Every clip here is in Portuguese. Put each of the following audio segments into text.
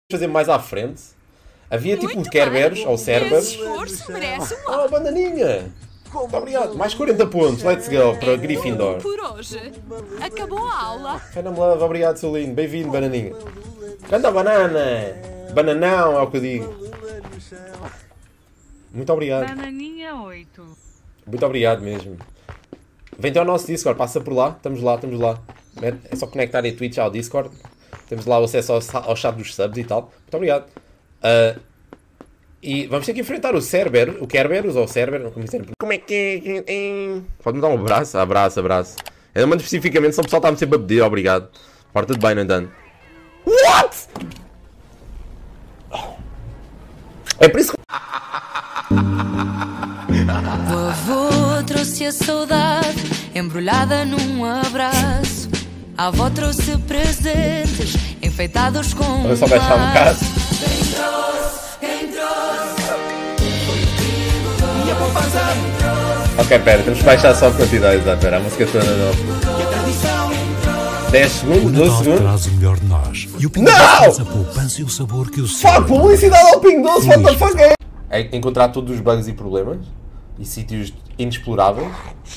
fazer mais à frente. Havia tipo um Kerberos ou Cerberus. Oh, bananinha! Muito obrigado. Mais 40 pontos. Let's go para Gryffindor. Por hoje. Acabou a aula. Fenam love, obrigado, seu lindo. Bem-vindo, bananinha. Canta banana! Bananão é o que eu digo. Muito obrigado. Bananinha 8. Muito obrigado mesmo. Vem até ao nosso Discord, passa por lá. Estamos lá, estamos lá. É só conectar a Twitch ao Discord. Temos lá o acesso ao chat dos subs e tal. Muito obrigado. E vamos ter que enfrentar o Cerberus, o Kerberos ou o Cerberus, como é que é? Pode-me dar um abraço? Abraço. Eu mando especificamente se o pessoal está-me sempre a pedir, obrigado. Porta de bem, não dando. What? É por isso que... O avô trouxe a saudade embrulhada num abraço. A avó trouxe presentes enfeitados com eu só baixar um bocado. Quem trouxe? Ok, pera, temos que baixar só a quantidade. Pera, a música toda não. 10 segundos, 12 segundos. Traz o melhor de nós. E o Pingo Não! Doce traz a poupança e o sabor que o Fuck, publicidade ao Pingo Doce, what the fuck é? Encontrar todos os bugs e problemas e sítios inexploráveis.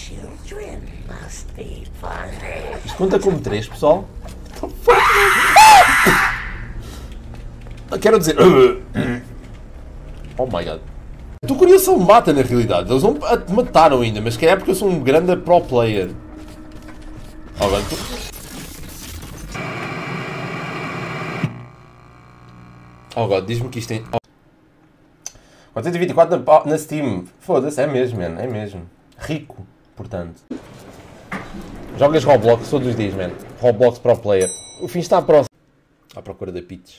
Isto conta como 3, pessoal? Quero dizer... Oh my god. Estou curioso se ele me mata na realidade. Eles não me mataram ainda, mas que é porque eu sou um grande pro player. Oh, god. Oh god, diz-me que isto tem... Oh. 424 na Steam. Foda-se, é mesmo, man. É mesmo. Rico, portanto. Jogas Roblox todos os dias, man. Roblox Pro Player. O fim está próximo. À procura da Peach.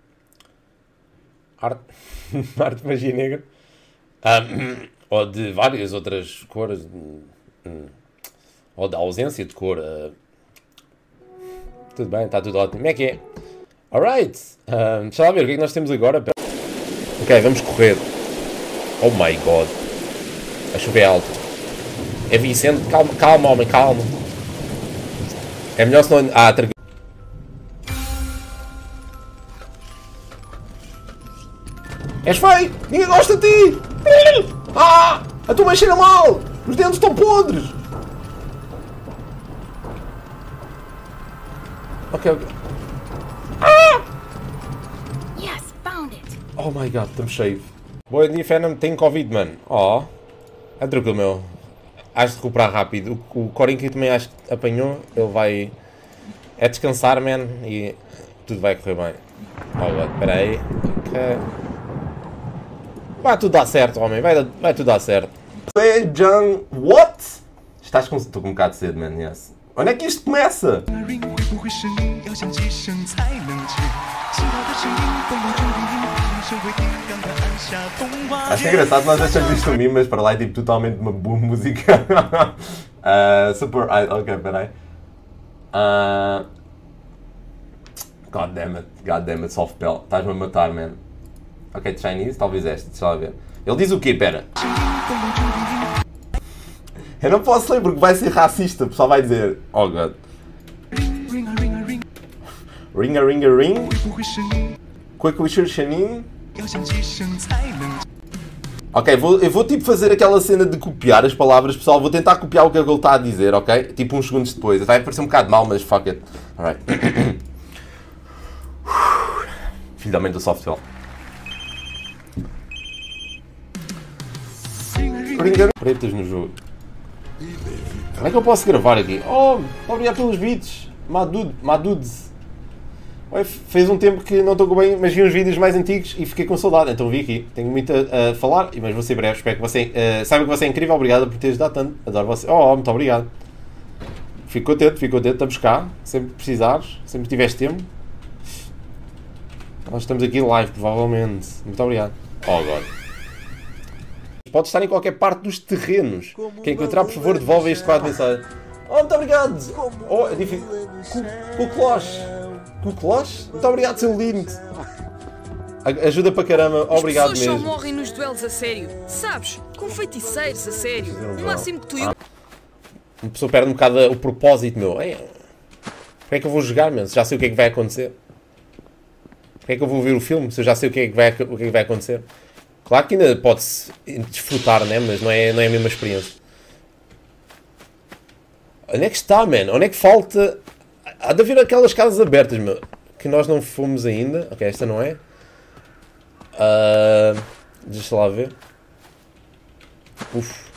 Arte de magia negra. Ou de várias outras cores. Ou da ausência de cor. Tudo bem, está tudo ótimo. Como é que é? Alright. Deixa lá ver o que é que nós temos agora. Ok, vamos correr. Oh my god. A chover alto. É Vicente. Calma, homem, calma. É melhor se não... És feio! Ninguém gosta de ti! A tua mãe cheira mal! Os dentes estão podres! Ok. Yes, found it. Oh my god, estamos cheios. Boa dia, Phenom. Tenho Covid, mano. Oh. É tranquilo, meu. Has de recuperar rápido. O Corinca também acho que apanhou. Ele vai... É descansar, man. E tudo vai correr bem. Oh god, espera aí. Ok. Vai tudo dar certo, homem. Vai tudo dar certo. John, what? Estás com... Estou com um bocado de sede, man. Yes. Onde é que isto começa? Acho engraçado nós achamos isto um meme, mas para lá é tipo totalmente uma boa música. Super... Ok, peraí. God damn it, soft bell. Estás-me a matar, man. Ok, Chinese, talvez esta, deixa lá ver. Ele diz o quê? Pera. Eu não posso ler porque vai ser racista, o pessoal vai dizer. Oh god. Ring a ring. Quick wisher Shanin. Ok, eu vou tipo fazer aquela cena de copiar as palavras, pessoal. Vou tentar copiar o que ele está a dizer, ok? Tipo uns segundos depois. Vai parecer um bocado mal, mas fuck it. Alright. Filho da mãe do software. Pretas no jogo. Como é que eu posso gravar aqui? Oh, obrigado pelos beats. Madudes. Fez um tempo que não estou bem, mas vi uns vídeos mais antigos e fiquei com saudade, então vim aqui. Tenho muito a falar, mas vou ser breve. Espero que você saiba que você é incrível. Obrigado por teres dado tanto. Adoro você. Oh, muito obrigado. Fico contente. Estamos cá. Sempre que precisares, sempre que tiveres tempo. Nós estamos aqui live, provavelmente. Muito obrigado. Oh, agora. Pode estar em qualquer parte dos terrenos. Quem encontrar, por favor, devolve este quadro de mensagem. Oh, muito obrigado! Oh, é difícil. Cucloche? Muito obrigado, seu lindo! Ajuda para caramba, obrigado mesmo. As pessoas só morrem nos duelos a sério. Sabes? Com feiticeiros a sério. No máximo que tu e eu... Uma pessoa perde um bocado o propósito, meu. Como é que eu vou jogar, meu? Já sei o que é que vai acontecer. Porque é que eu vou ver o filme se eu já sei o que é que vai acontecer? Claro que ainda pode-se desfrutar, né? Mas não é a mesma experiência. Onde é que está, man? Onde é que falta? Há de haver aquelas casas abertas, meu. Que nós não fomos ainda. Ok, esta não é. Deixa lá ver. Uf.